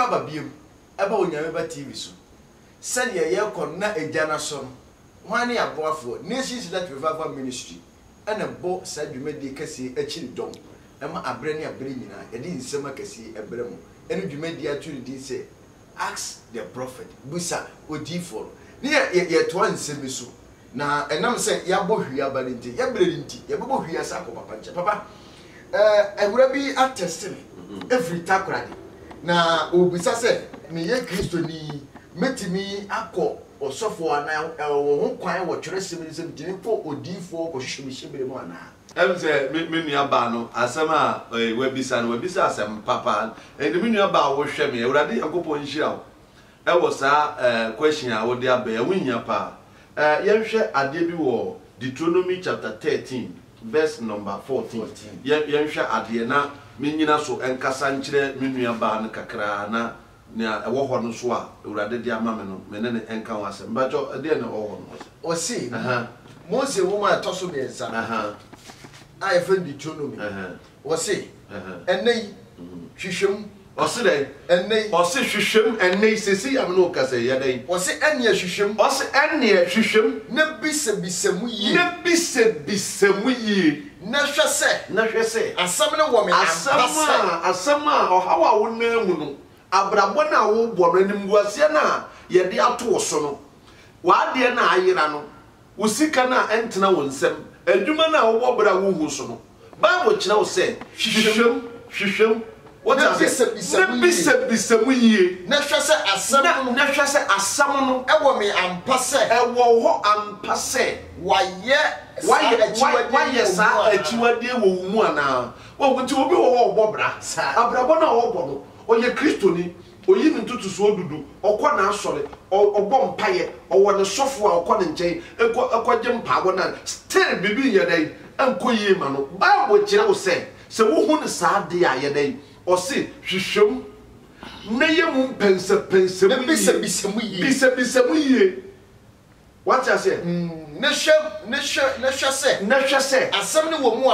aba biem aba onyame ba TV so said ye kon na ejana so no wani aboafo Nations Light Revival Ministry ana bo sadwumadi kase akiri dom ema abre ne abre nyina yedi nsema kase ebre mu enu dwumadi aturi din say ask the prophet busa odifo ne ye to ansemi so na enam say ya bo hwia ba nti ya bre nti ya bo hwia sa ko papa nche papa ewura bi attest me every takrade na obisa say me ye Kristo ni metimi akọ osofo ana wo kwan wo twere semisem dine ko odifo ko hwehwehwebere mu ana say me nua ba no asema wabisa asem papa and me nua ba wo hwe me Ewurade Yakobon nhira wo e wo sa question a wo de aba e wunya pa ye hwe ade bi wo Deuteronomy chapter 13 verse number 14 ye hwe ade na me nyina so enkasa nkyere me nua ba no kakra na na ewo ho no so a Ewurade de ama me no me ne enka wo asem bacho de na wo ho no o si Mose woman toso be nsa I friend Deuteronomy o si enei hwehwem o si dey enei o si hwehwem enei sesi am no kase ye dey o si ene hwehwem o si ene hwehwem na bisabisam yi na bisabisam yi na hwese asam ne wo me asam a o hawa wo na mu no abrabo na wo bo no nimguase na ye de ato so no wa de na ayira no wo sika na entena wo nsem adwuma na wo bobra wo hu so no Bible kira wo se hwehwem what is na bisabisam yi na hwese asam no ewo me ampase ewo ho ampase waye sa achiwade wo mu ana wo nti obi wo bobra abrabo na wo bo no oye Kristo ni oyi ni tutu so odudu okọ na asore ogbo mpaye owo ne sofo a okọ ne nchen ekọ mpago na still bibi ye dai enko yi ma no Bible kire wo se wo hu ne sa de a ye dai o se hwehwem na ye mu pensem bisabisam yi what you say na hwɛ se asɛm ne wo mu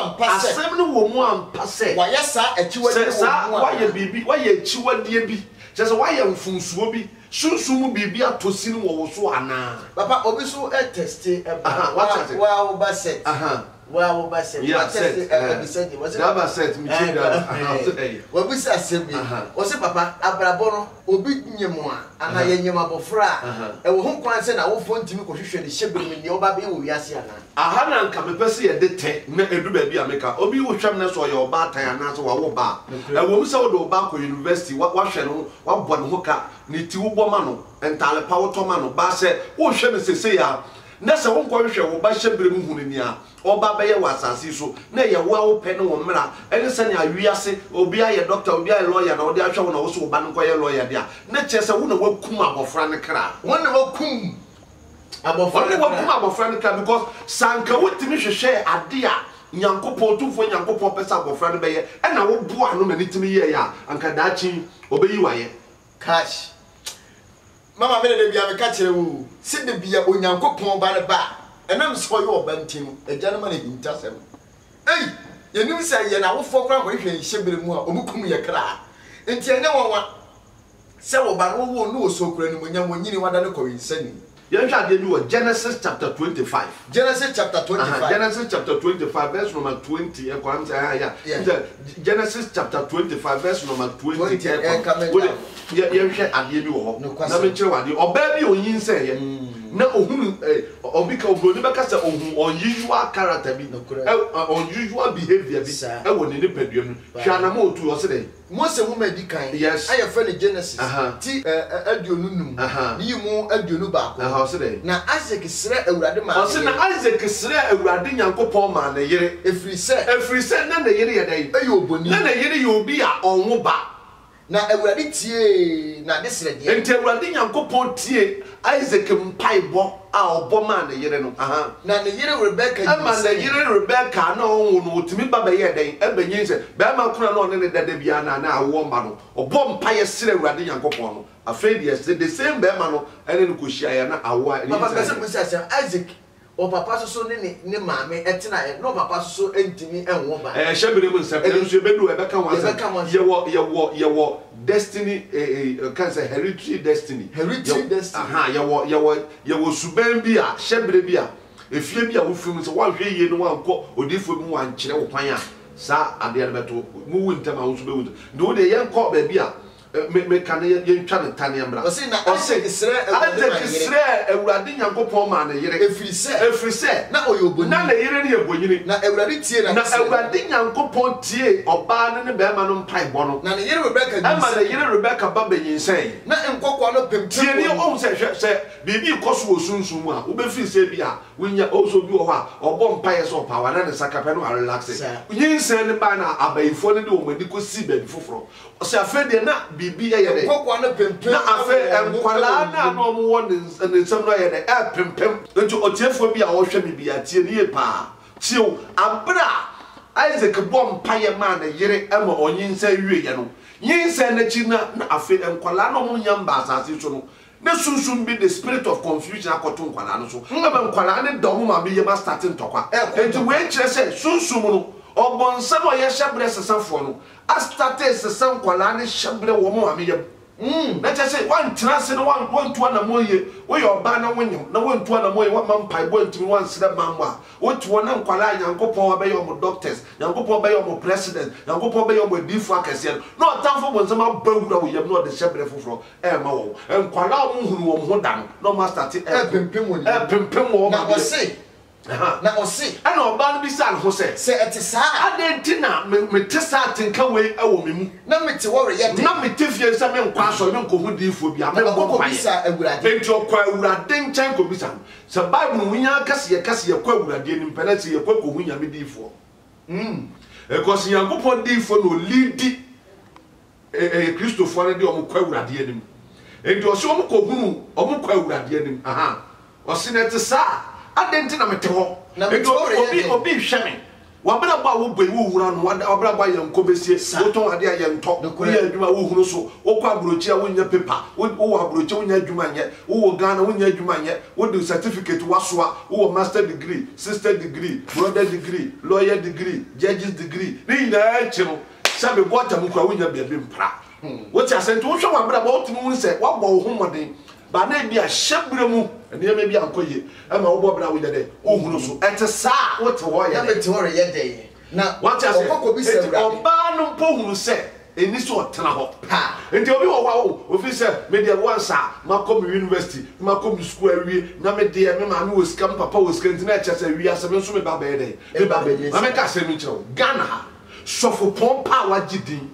ampase wayɛ sa achiwade wo mu wayɛ bibi wayɛ achiwade bi sɛ wayɛ mfunsuo bi sunsumu bibi atosini wo so ana papa obi so test wa wo ba set wa wo ba set wa test episode was that ba set me change that wa bi sa asɛm o se papa abrabo no obi nyemu ana ye nyema bofra e wo ho kwan se na wo fo ntimi ko hwehwe ne hyebere ne oba be wo wiase ana na nka me pese ye de te na edu ba bi ameka obi wo hwam na so ye oba atan ana so wa wo ba e wo mi se wo do ba ko university wa hwe no wa bo ne ho ka ni ti wo bo ma no entale pa wo to ma no ba se wo hwe me sese ya na se wo nkɔ hwehwe wo ba hyebere mu hunu ni a oba be ye wasase so na ye wo a wo pe ne wo mra ene se ne awiase obi aye doctor obi aye lawyer na wo de ahwe wo na wo so wo ba no nkɔ ye lawyer dia na chese wo na wakum abofra ne kra wo na wakum abofra ne kra because sanka wotimi hwehwe ade a Nyankopɔn tumfo Nyankopɔn pesa abofra ne be ye e na wo boa no na nitimi ye ya anka daachi obeyi waye cash mama me de bia me ka kire wo se de bia Onyankopɔn ba ne ba enam so ye oba ntim agya no ma ne hintasem yenim se ye na wo fo kra ko hwe hyebere mu a omukum ye kra enti ene wonwa se wo ba no wo no so kra ni mo nya mo nyini wada ne ko insani ye hwa de bi wo Genesis chapter 25 Genesis chapter 25 verse number 20 e ko am say Genesis chapter 25 verse number 20 ye hwe ade bi wo na me kire wade oba bi onyin se ye na ohun obi ka obroni be ka se ohun unusual character bi unusual behavior bi e wo ne nipaduam hwa na mo otu o se dey Mose wo madi kan aye fa ne Genesis ti aduonunum ni yimu aduonu ba ko se dey na Isaac sere Awurade ma o se na Isaac sere Awurade Nyankopɔn ma na yere efri se na yere ye dey e oboni na yere ye obi a onwo ba na Awurade tie na de sere de enti Awurade Nyankopɔn tie Isaac mpaibo a obo ma na yere no na ne yere Rebecca ama na yere Rebecca na onwo no otimi ba be ye den e benyin se be ma kuna na ne dada bia na awo ma no obo mpaye sere Awurade Nyankopɔn no afei de the same be ma no ene no ko hia ya na awo papa pese Isaac o papa so ne maame etena no papa so entimi enwo ba shebere mu nsem nso ebedu ebeka wansa yewo destiny can say hereditary destiny aha yewo suban bi a shebere bi a efie bi a wo firim so wanhwe yie no wankọ odifo bi wankyere wo kwan a sa ade ya beto mu wu ntama wo so be wu ndo de yenkọ ba bi a me kan ye ntwa ne tane mbra o se na isre ewurade nyankopon ma na yere efiri se na oyoboni na na yere ne yebonyini na ewurade tie na ewurade nyankopon tie oba ne be ma no mpai bo no na ne yere Rebecca ama na yere Rebecca baba yinsen na nkokwa no pemtem tie ne o se bibi koso osunsun mu a wo be fi se bi a wonya oso bi wo ha obo mpai so pa wa na ne sakape no relax yinsen ne ba na abayifo ne de o mani ko si ba bi foforo o se afede na bibi yede nkokwa no pemtem na afe enkwala na no mo won ne nsem no yede pempem nti otiefo bi a wo hwe bibi a tie ne pa tio abra Isaac bom paye ma na yere ama onyinsa wie ye no yinsa na chi na afe enkwala no mo nyamba asase so no na sunsun bi the spirit of confusion akoto nkwala no so ama nkwala ne dom ma bi ye ma starting tokwa enti we kire se sunsun no obonsa no ye hyebre sesafo no a started sesam nkwala ne hyebre wo mo ame ye na chese wan trase no wan tuwa na moye wo ye oba na wonyem na wan tuwa na moye wa mampai bo ntimi wan sida mamwa wo tuwa na nkwala nyankopon ba ye omo doctors nyankopon ba ye omo president nyankopon ba ye omo difu akese no otamfo bonzama bawura wo yem no de hyebre foforo ma wo nkwala mo hunu wo ho dan no master ti pempem wo na wo se na osi ana oba no bi sa ho se etisa adenti na me tesa tinka we awo me mu na mete wo re na mete fie se me nkwa so me nkohu difo bi am bo bisa awurade enti okwa awurade nchen ko bisa se bible wunya kase ye kwa awurade ni penalty ye kwa ko hunya me difo because yankopon difo no lead Christopher ne de omo kwa awurade ni enti o se omo ko hunu omo kwa awurade ni o se na tesa adenti na mete ho na mete obi hweme wabra ba wo boi wo hura no wabra ba yanko besie wo ton ade a yento wo ya adwuma wo huru so wo kwa abrochi a wo nya paper wo abrochi wo nya adwuma nye wo Ghana wo nya adwuma nye wo do certificate wasoa wo master degree sister degree brother degree lawyer degree judges degree ni na chiro sabe bota mu kwa wo nya bebe mpra wo ti asento wo hwe wabra ba wo tumi wo se wabɔ wo homoden ba na bi a hyebre mu ene me bi ankoye ama wo bobra wo yede o hunu so ete sa wo te wo ye na me te wo ye de na what you say okoko bi se oba no mpo hunu se eni so otena ho ha enti obi wo wa wo ofi se me de once makom university makom school awie na me de me ma me wo scam papa wo scam enti na eche se wi asem so me ba be de me ba be ma me ka se mi kire Ghana sofo pompa wa gidin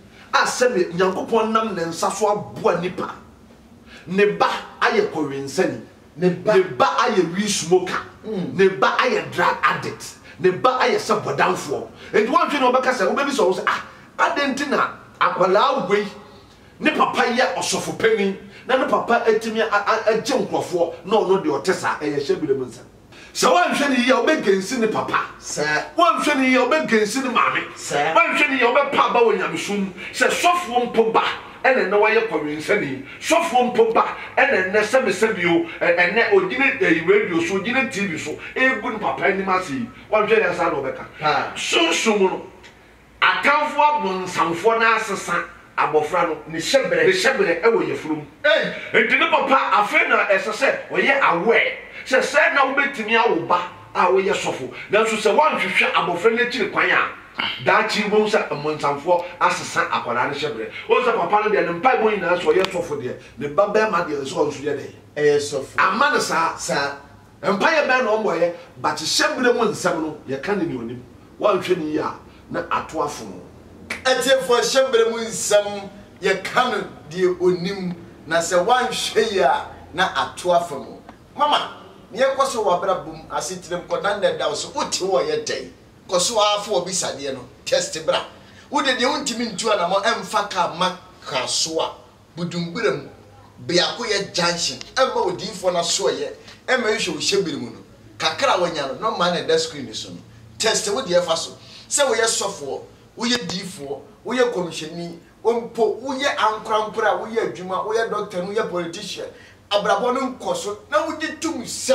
asem nyankopon nam ne nsa so aboa nipa ne ba aye kowensani ne ba aye wi smoker ne ba aye drug addict ne ba aye sabodamfo enti wan twe no be kasa wo be bi so say adentina akwala wei ne papa ye osofo pani na ne papa atimi agye nkrofo na ono de otesa eye hyebile munsa se wan hwe ne ye obegensi ne papa se wan hwe ne ye obegensi ne maame wan hwe ne ye obepa ba wonyamsum se sofo mpoba ene na waye kwensani sofo mpoba ene na semesebio ene ogine radio so ogine TV so egun papa ni masi wan hwe ya sa do beka sunsun no akanfo abonsamfo na asesa abofra no ne hyebere ewo yefurum enti ne papa afa na esese oye aware se na wo betimi awoba a wo ye sofo nanso se wan hwehwe abofra na kire kwan a da chi bo sa monsamfo asesa akwara ne hyebere o se papa no de ne mpai bo nyina so ye sofo de ne baba ma de so nso ye de sofo ama ne sa mpai be na omoye but hyebere mu nsam no ye kan ne onim wan hwe ne ya na atoafo etiefo hyebere mu nsam ye kan de onim na se wan hwe ya na atoafo mama ye koso wabra bum asitire mkodan da da so uti wo ye dai koso afo obi sade no test bra wo de untimi ntu ana mo emfa ka maka so a budumbiram biako ye junction emma odinfo na so ye emma yehwe wo hyebere mu no kakra wanya no ma na da screen so no test wo de fa so se wo ye sofo wo ye difo wo ye commissioni ompo wo ye ankrampra wo ye adwuma wo ye doctor wo ye politician abrabo no nkoso na wo gitum se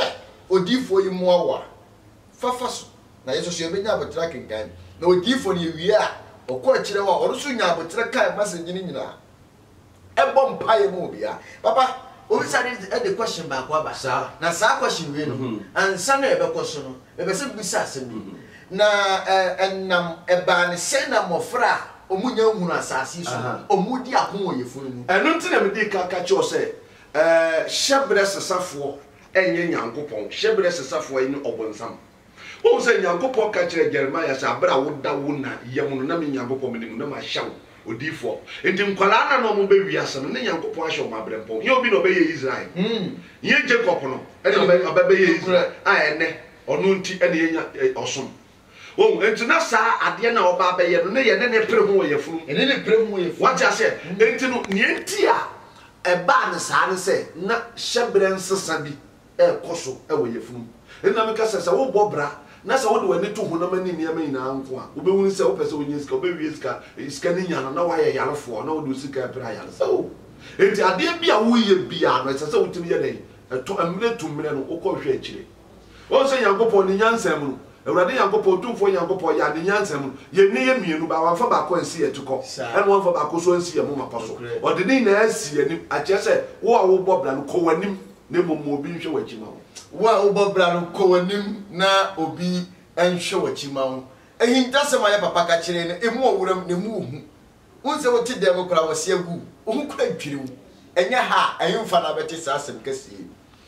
odifo yi mu awa fafa so na yeso so ebenya abotra kenkan na odifo ne wie a okọ akire wa oroso nya abotra kai message ni nyina ebo mpaye mu bia papa obi sare the question back wa ba na sa question we no ansa na ebe koso no ebe se bisa asem na enam eba ne se na mofra omunya hunu asase so omudi akon oyefunu mu eno ntina me di ka cho se shebre sesafo enye nyankopon shebre sesafo eni obonsam o se nyankopon ka kire Jeremiah sa abra woda wona yemu na me nyankopon me nim na ma hyaw odifo enti nkwala na no mo be wiase no ne nyankopon ahye o mabrempon ye obi no be ye Israel ye Jacob no ene oba be ye Israel a ene ono nti ene ye osom o enti na sa ade na oba be ye no ne ye ne pre ho ye funu ene ne pre ho ye funu what just say enti no ne enti a eba ne sa ne se na hyebre nsesa bi koso e wo ye funu enti na me ka se wo bobra na sa wode wani to honam ani niam nyina nko a obehunu se wo pese onye sika obewie sika ni nyana na wa ye yarefo na wode sika bra yare so enti ade bia wo ye bia no se wotimi ye den to amre tumre no ukọhwe akire o se yankopon ni nyansam no awurade yankopon tumfo yankopon ya ni nyansam ye ni ye mienu ba wanfa ba ko ansi etukọ ene wanfa ba ko so ansi ye mo mapaso ode ni na asi ani ache se wo a wo bobra no ko wanim ne momo obi nhwe wachima wa ubobra no ko wanim na obi enhwe wachima ho ehinta se ma ya papa ka kire ne emu owuram ne mu hu unse wote dem kora wose agu ohu kora dwiriw enya ha ehimfa na beti sa asem kase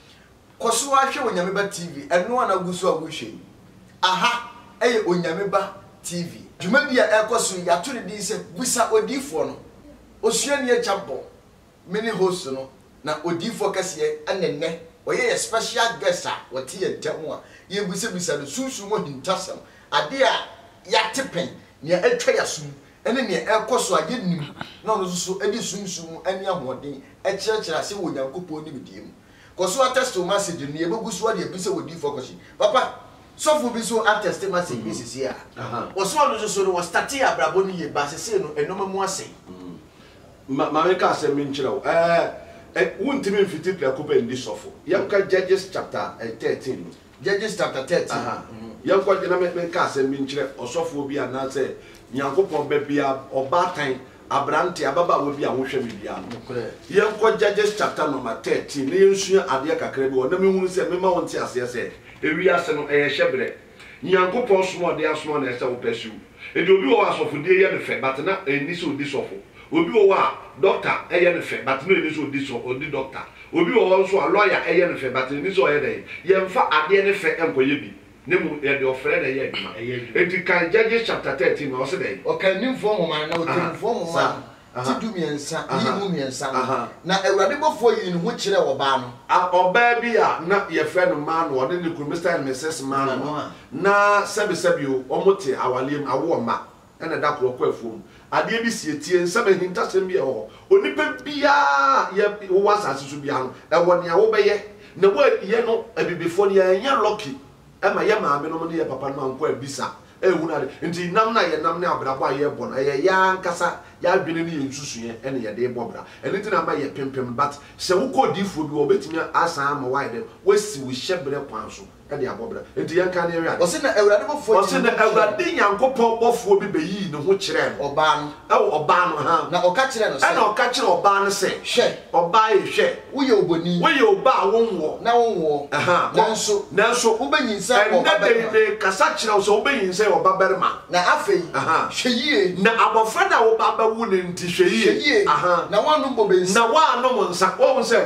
koso ahwe onyameba TV eno ana guso aguhwe aha eye onyameba TV djuma bia ekoso ya to ne di se busa odifo no osua ne champo mini host no na odifo kase enenne oye special guest a wote ye ntamu a ye bisa no sunsun mo hintasam ade a ya tepen ne atwa yasum ene ne ekoso a ye nim na no so edi sunsun ani ahoden e kirekira se wo nyankopon ni bidiem koso attest message ne ye beguso de bisa odifo koshi papa sofu bi so attest message bi sisi a oso no so no start ya brabo ni ye ba sese no enoma mu ase ma me ka se min kire wuntimi mfiti plakopa ndi sofo yanka Judges chapter 13 Judges chapter 13 yanka gina me ka se min kire osofo bi ana se nyankopon ba bia obatan abrante ababa wo bi a wo hwe bia yanka Judges chapter number 13 ne yensua ade kakra bi wona me hunu se me ma wonte ase se ewi ase no hyebre nyankopon somo de asomo na ese wo pesu edi obi wo asofo de ye ne fe but na eni so di sofo obi wo wa doctor eye ne fe but no eni so di doctor obi wo so a lawyer eye ne fe but eni so eye dey ye mfa ade ne fe enkoye bi ne mu ye de ofre na ye aduma enti kan Judges chapter 13 no se dey o kan nimfo mo man na o timfo mo man ti du miensa yi mu miensa na awurade bofo yi ne ho kire oba no oba bi a na ye fe no man no de ne ku Mr and Mrs man no na sebi o mote awalem awo ma ena da ko afuom ade bi sie tie nsaba hintasem bi e ho onipa bia ye wo asase so bia no e wo ne wo beye na wo ye no abibifo ne anya lucky e ma ye ma be no ne ye papa no anko abisa ehunade nti nam na ye nam ne abrabo a ye bo no ye ya nkasa ya adwene ne yensusuye ene ye de bobra ene nti na ma ye pempem but se wo kodifo bi obetimi asa ama wide wasi wo hyebre kwan so ede abobra nti yan kan area o se na awurade bofo o se na awurade nyankopon bofo bi beyi ne ho kire no oba no ha na o ka kire no se na o ka kire oba no se hwe oba ye hwe wo ye oboni wo ye oba wonwo na wonwo nanso wo benyinsa oba de kasa kire o se wo benyinsa oba berma na afei hwe yie na abofra na wo ba wu ne nti hwe yie na wanu bo bensa na wanu nsa wo se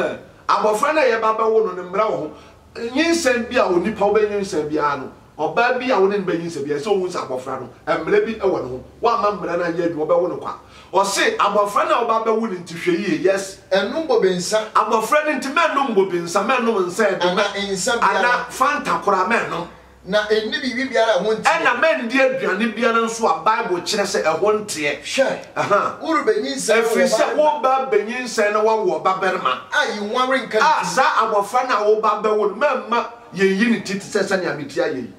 abofra na ye ba wu no ne mra wo nyinsem bia onipa wo benyinsa bia no oba bia wo ne benyinsa bia so wo nsa abofra no emre bi e wo no wa ma mra na ye adwo be wo no kwa o se abofra na wo ba wu ne nti hwe yie yes enum bo bensa abofra ne nti menum bo bensa menum nsa e ana insa bia ana fanta kora menum na eni bibi biara ho ntie na men die aduane biara nso a Bible kire se ho ntie hwe uru benyinsa efise wo ba benyinsa na wo ba berma ayi nwanre nka sa abofra na wo ba be wo mamma ye yi ni titi se sanya metia ye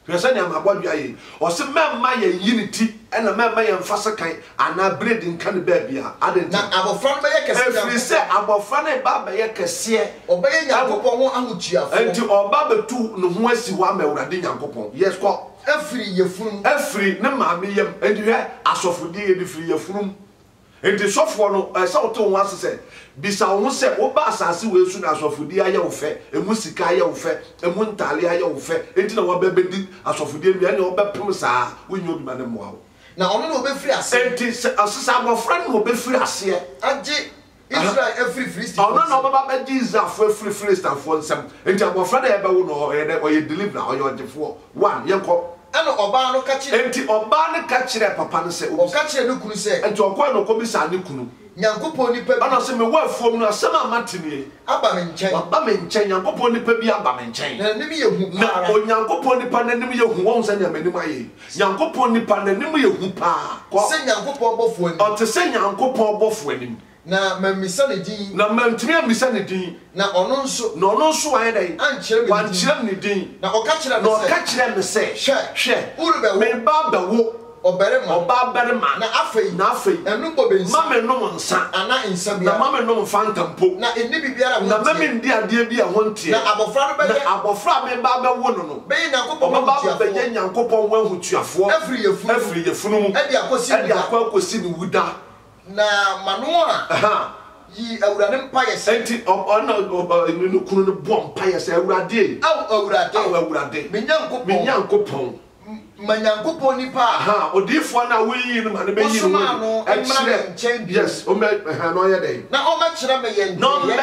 Person ya mabodwa ye. O se memma ye unity and a memma ye mfasa kan ana bread in kan baby a. Na abofra no be ye kese. Every say abofra na ba be ye kese. Obeye Nyankopon ho ahutuafo. Enti oba betu no ho asi wa ma Awurade Nyankopon. Yes ko. Every yefun. Every ne maame yam enti hwe asofodi ye bi free yefun. Enti sofo no se woto ho asese bisa ho se wo ba asase we su na asofodi aye wo fe emu sika aye wo fe emu ntale aye wo fe enti na wo bebedi asofodi enu ene wo bepem saa wo nyo bi mane moa na ono no be free ase enti asesa abofra no be free ase age Israel every free ono no baba be Jesus for free stand for nsem enti abofra na ebe wo no ye deliver na oye odefo one yenko ana oba no ka kire enti oba ne ka kire papa no se o ka kire no kunu se enti okwa no ko bi sa ne kunu Nyankopon nipa bi ana se me wa fuom no asem amatini aba me nchen aba me nchen Nyankopon nipa bi aba me nchen na nim ye hu na o Nyankopon nipa na nim ye hu won se nyamanim aye Nyankopon nipa na nim ye hu pa se Nyankopon bofo ani o te se Nyankopon bofo ani na mamisa ne din na mantimi amisa ne din na ono nso aye dai ankyere ne din na o ka kire me se hwe urube me ba ba wo oba berema na afei enu bo bensi mama no nsa ana nsa bia na mama no fantampo na eni bibiara na mama ndi ade bia hontie na abofra no be na abofra me ba wo no be Nyankopon ba be ye Nyankopon wa hutuafo every yefunu mu e dia akosi ni wuda na manoa yi Awurade mpaye se enti ono no kunu no bom mpaye se Awurade Awurade me Nyankopon Nyankopon nipa odifo na we no ma ne be yi no yes o me no ye dey na o ma kire me ye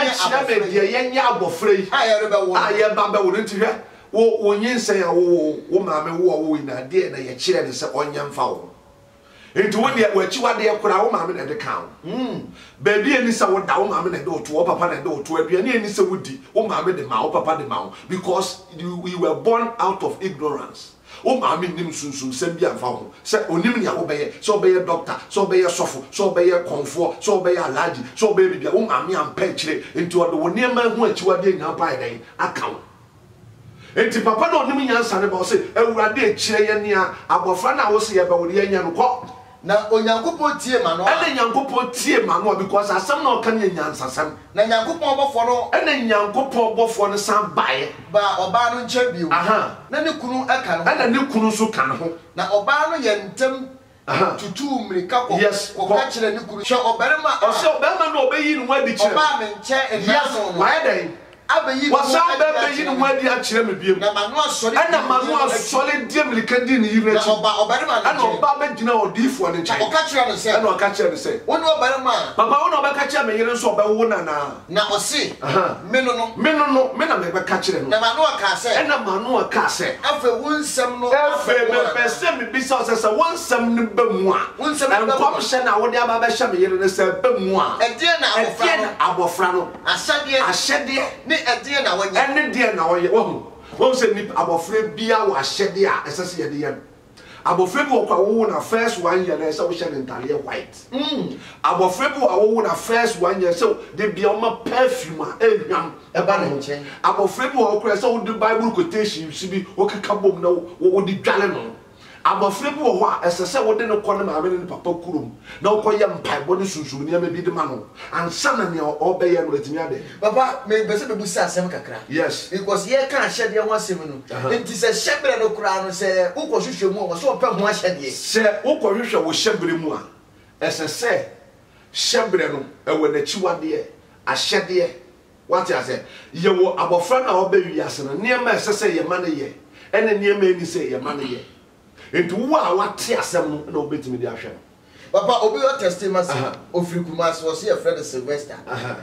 ye nya abofra yi aye ba be wo nti hwe wo nyinsen ya wo maame wo ina de na ye kire ne se onya mfa wo enti wo de wachi wade ye kura wo maame na de kan baby eni se wo da wo maame na de oto wo papa na de oto aduane eni se wodi wo maame de ma wo papa de ma wo because we were born out of ignorance o maame nim sunsun sem bia mfa ho se onim ne wo beye so beye doctor so beye sofo so beye konfo so beye alaji so beye bibia o maame ampa kire enti wo de wo niema hu achiwade nya ba dan akawo enti papa na onim nyansa ne ba o se Awurade kire ye ne a abofra na wo se ye ba wo ye nya no ko na Onyankopon tie ma no ene Nyankopon tie ma no because asem na o kan ye nyansa sem na Nyankopon bofo no ene Nyankopon bofo no san bae ba oba no nche bio na ne kunu aka no ene ne kunu so kan ho na oba no ye ntem tutu mrika ko ka kire ne kunu hwe obarema o se obarema na obeyi no adi kire oba me nche enano no why then abeyi wasa bebeyi no adi a kire me biem na manu asori ana manu asori die mrika di ne yire na obarema ana oba be gina odifo ne nche o ka kire no se ana o ka kire no se woni obarema papa wona oba ka kire me yire so oba wo na o se me no me na me be ka kire no na manu aka se ana manu aka se afa wonsam no afa me pese me bisa se wonsam ne ba mu a wonsam ne ba mu hye na wo de aba be hye me yire ne se ba mu a ede na abofra no ahyede ne ede na wanya ene de na wo ye wo se ni abofra bia wo ahyede a esese ye de ye abofra bi wo kwa wo na first one year na se wo hye ntale white abofra bi wo na first one year so de bia o ma perfume a ehwam e ba ne nchen abofra bi wo kura se wo de bible quotation si bi wo keka bom na wo de dwale no abofra bi wo ho a esese wo de ne kɔ ne maame ne papa kurom na wo kɔ ye mpaebo ne sunsum ne ma bi de ma no ansa na ne o be ye no etimi ade papa me be se be busa asem kakra yes because ye kan hyede ho asem no enti se hyebere no kura no se wo kɔ hwehwɛ mu wo so pɛ ho ahyede se wo kɔ hwehwɛ wo hyebere mu a esese hyebere no ewe na chiwade ahyede what you say ye wo abofra na wo be wiase no ne ma esese ye ma ne ye ene ne ma eni se ye ma ne ye enti wo a wate asem no na obetimi di ahwe papa obi o testimony ofiri kumas wo se ye friend Sylvester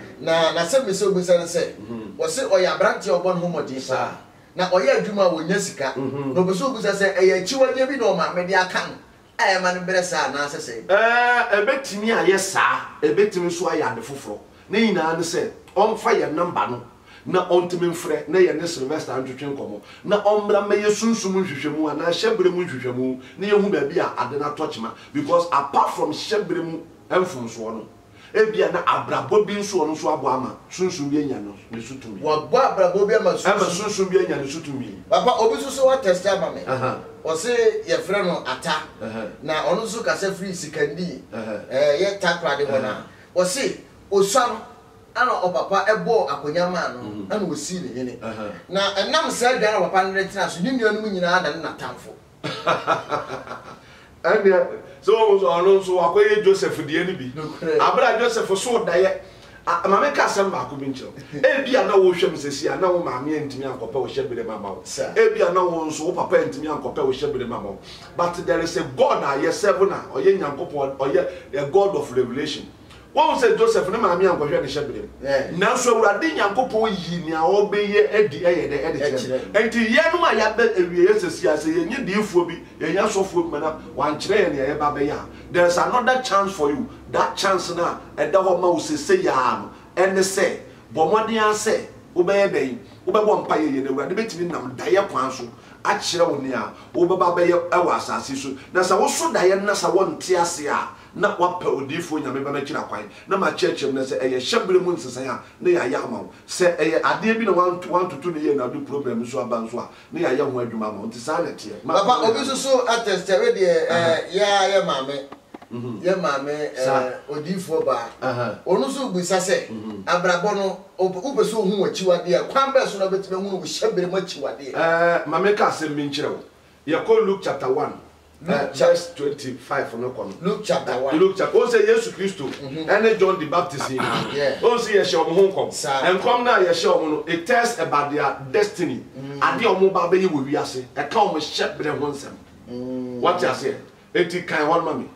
na se me se obi se wo se oya branche obon homodi sa na oya adwuma wo nya sika no be so obi se eya chiwade bi na o ma me di aka no ma no bere sa na se se ebetimi aye sa ebetimi so aya de foforo ne nyina ne se omfa ye number no na ontimi mfre na ye ne Sylvester antwetwe nkomo na ombra me ye sunsum nhwehwemu na hyebere mu nhwehwemu na ye hu ba bi a ade na tochima because apart from hyebere mu emfum so no ebia na abrabo bi nso ono so abo ama sunsun bi enya no ne sutumi wa bo abrabo bi ama sunsun bi enya ne sutumi papa obi so wa test ama me o se ye frɛ no ata na ono so ka se free sikandi ye takra de bona o se osuan ana o papa ebo akonya ma no ana o si ne yene na enam se dwa na papa no retina so nyinua no nyina na na tamfo and so ono so akoye Joseph die ni bi abra Joseph so daye mama ka asem ba ko bi nkyerɛ ebia na wo hwem sesi na wo maame ntimi ankɔpɛ wo hyɛbere mama wo ebia na wo nso wo papa ntimi ankɔpɛ wo hyɛbere mama wo but there is a God na ye seven na oye nyankopɔ oye a God of revelation. One said Joseph na maame ankɔhwɛ ne hyɛbere na so awurade nyankopɔ yi ni a obeye edi kyerɛ enti ye no ma ya be ewie sesi ase ye nye diifuo bi ye nya sɔfo bi na wan kyerɛ ye ne ye ba be ya. There's another chance for you. That chance na eda ho ma wo sese ya no ene se bomode an se wo be ye den wo be bɔ mpa ye ne awurade betimi nam daye kwan so a kyerɛ wo ne a wo be ba be ye ɛwɔ asase so na sa wo so daye na sa wo nte ase a na wapa odifo nyame ba na kira kwan na ma churchem na se eye hyebere mu nsesan a na ya ya ma se eye ade bi na wan to ne ye na do problem so aba nso a na ya ya ho adwuma ma nti sa na tie papa obi so attest we de ya mame ye mame odifo ba onu so gbisa se abrabo no ube so hu wachiwade a kwan be so na betime hu hyebere mu achiwade mame ka se mi nkyerɛ wo ye ko Luke chapter 1 verse 25 no come. Luke chapter 1. Luke chapter. O say Jesus Christ and John the Baptist. O say yes, home come. And come now yes, it tells about their destiny. Ade omo ba be we wiase. E ka omo shepherd honsem. What you say? Eti kan one mami.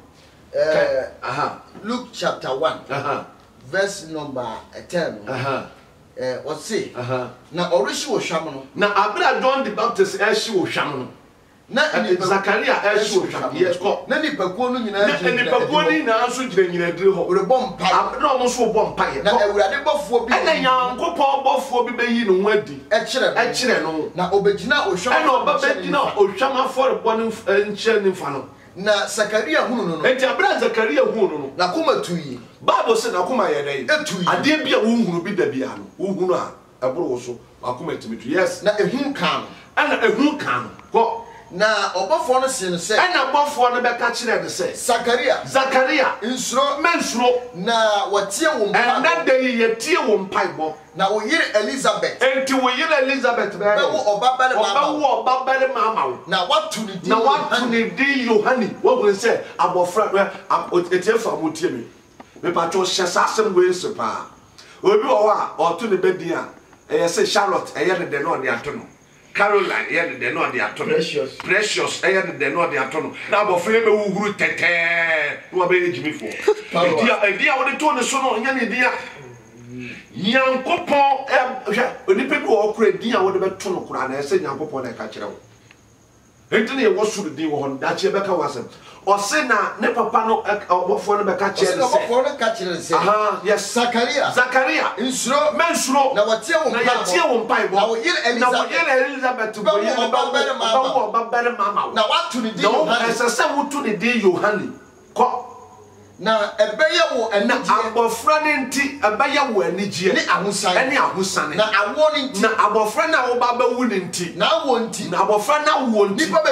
Luke chapter 1. Verse number 10. What say? Na orishi wo hwam no. Na abra John the Baptist e hye wo hwam no. Na Zakaria esho yes ko na ni pakuo no nyina ni pakuo ni na so gire nyina dire ho re bom pa na omo so bom pa ye na awurade bofo bi na Nyankopon bofo bi beyi no adi e kire no na obegina ohwam na obegina ohwam afore bo no nche ni fa no na Zakaria hunu no enti abra Zakaria hunu no na koma tuyi Bible say na koma ye dai etuyi ade bia wo hunu bi da bia no wo hunu a ebro wo so akoma timitu yes na ehun kan ana ehun kan ko na obofo no sin se na obofo no be ka kire de se Zakaria insuro mensuro na watie wo mpa na dey ye tie wo mpaibo na wo yire Elizabeth enti wo yire Elizabeth be wo obabale mama na watu ni di Yohani wo go se abofra etie fa mo tie me pa to hyesasem we sepa obi wo a oto ne bedi a eye se Charlotte eye ne de no de ato no Caroline eye de no de ato no Precious eye de no de ato no na abofra me wuhuru tete no be ejimifo dia wo de to ne so no nya ne dia Nyankopon onipa bi wo kura dia wo de beto no kura na ese Nyankopon na ka kire wo enti ne wo suru din wo hon da che beka wasem o se na ne papa no obofo no beka kire ne se obofo no ka kire ne se yes Zakaria insuro mensuro na watie wo mpa na wo yire Elizabeth bo yire babere mama na watu ni din Yohani ese se wutu ni din Yohani ko na ebeye wo anije abofra ne nti ebeye wo anije ni ahusane na awo ne nti na abofra na wo ba wu ne nti na awo nti na abofra na wo nti nipa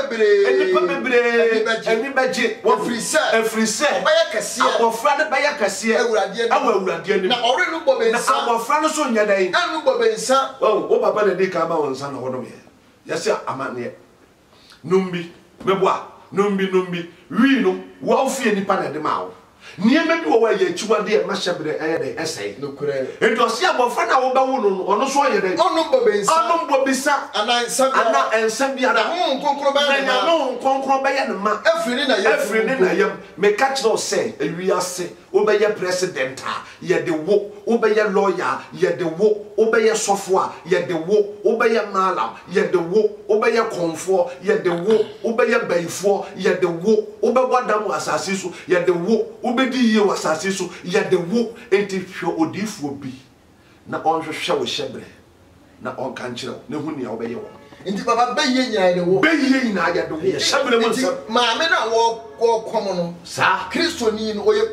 bebre eni beje wo efrise obeye kese abofra ne beye kese awurade ni na ore no bobensa na abofra no so nya dai anu bobensa wo baba na dey ka ba won sa na wo no ye yesi amane numbi meboa numbi wi no wo ofie nipa na de ma wo niema bi wo wa ye chiwade e ma hyebere eye de esai no kure endosi abofra na wo ba wo no ono so ye de ono bobisa ana ensa bi ana nkonkro ba ye ne ma afiri ni na ye me catch no say ewi ase wo be ye president a ye de wo be ye lawyer ye de wo be ye sofo a ye de wo be ye malam ye de wo be ye konfo ye de wo be ye baifo ye de wo be wadam asase so ye de wo be di ye wasase so ye de wo enti hwe odifuo bi na onhwehwe wo hyebre na on kan kire ne hu ne wo be ye wo Inti baba be ye nyina de wo. Be ye nyina ya de wo. Shabele mo nsam. Maame na wo komo no. Sa. Kristo ni no oye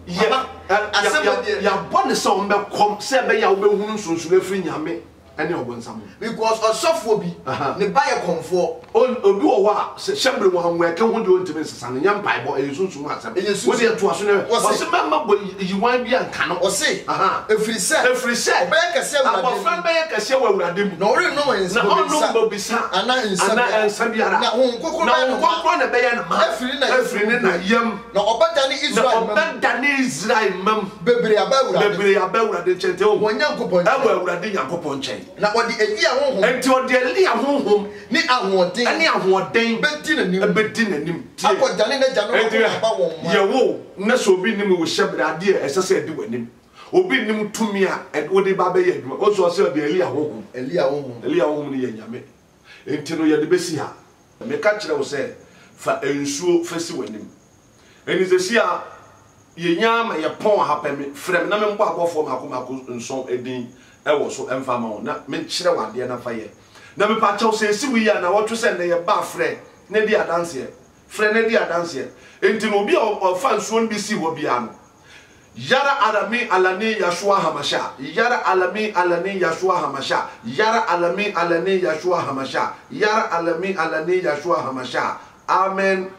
ya bone se on be kom se be ya wo be hunu nsonso afiri nyame ene obonsam. Because osofo bi ne ba ye komfo. Obi wo wa se shabele wo hanwe ke hu de ontime sesa ne nyam pai bo esunsu mu asem. Wo de to aso ne. O se mama bo yiwan bi anka no. O se efiri se be ka se awurade. Abofan be ka se awurade mu. No ori no wensa. Na ono bo bisa. Ana insa biara. Na hon kokoro na be ya na ma. Efiri ne na yam. Na obada ni Israel mam. Obada ni Israel mam. Bebre abawurade chente o. Wonyankopon. Awurade Nyankopon chen. Na odi Elia honhom. Enti odi Elia honhom ni ahoden. Ani ahoden Bedi nanim. Akodane na jano aba won ma. Ye wo na so obi nim wo hyebra ade esese ade wanim. Obi nim tumi a odi ba be ye aduma. O so se odi Elia honhom ni ye nyame. Enti no ye de besi ha. Me ka kire wo se fa ensuo fesi wanim. Eni se sia ye nyama ye pon ha peme frem na me mbo agofo mako nson edin ewo so emfa ma na me kire wade na fa ye. Na me pa chaw se si wi ya na wo twese ne ye ba frɛ ne di adanse frɛ ne di adanse enti no bi o fa nsuo bi si wo bia no yara alami alani yashua hamasha yara alami alani yashua hamasha yara alami alani yashua hamasha yara alami alani yashua hamasha amen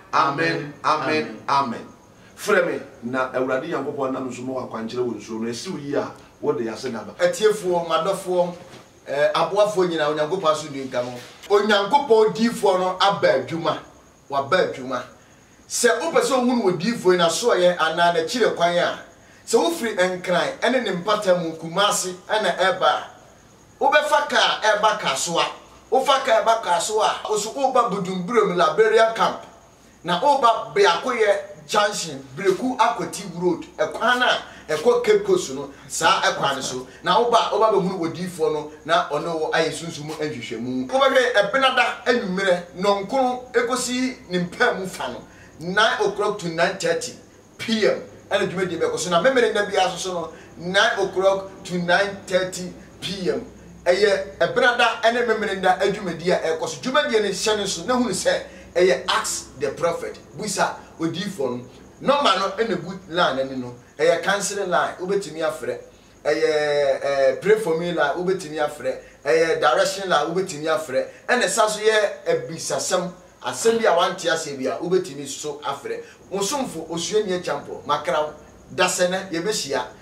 frɛ me na awurade Nyankopɔn nam so mo akwankyere wo nsuo no esi wi ya wo de yase gaba atiefo madofo aboafo nyina Onyankopɔn aso di nka no Onyankopɔn difo no aba adwuma wa ba adwuma se opese ohunu wo difo na so ye ana na kire kwan a se wo firi enkran ene ne mpata mu kumase ana eba wo be faka eba kasoa wo faka eba kasoa oso oba budumbrem Liberia camp na oba be akoye junction breku akoti road ekwan na ekọ Cape Coast no sa ekwan so na oba be hunu wodifo no na ono wo ayesunsumu anhwehwemu oba hwe ebenada anwumere nonkron ekosi nimpam fa no 9 o'clock to 9:30 p.m. and adwumadi be koso na memere na bia so no 9 o'clock to 9:30 p.m. eye ebenada ene memere nda adwumadi a ekoso dwumadi ne hye ne so na hunu se eye ask the prophet busa odifo no man no ene good line ani no eye counseling line obetimi afre eye pray for me line obetimi afre eye direction line obetimi afre ene saso ye ebisasem asem bia wanti ase bia obetimi so afre musumfo osuani champo makraw dasene ye behia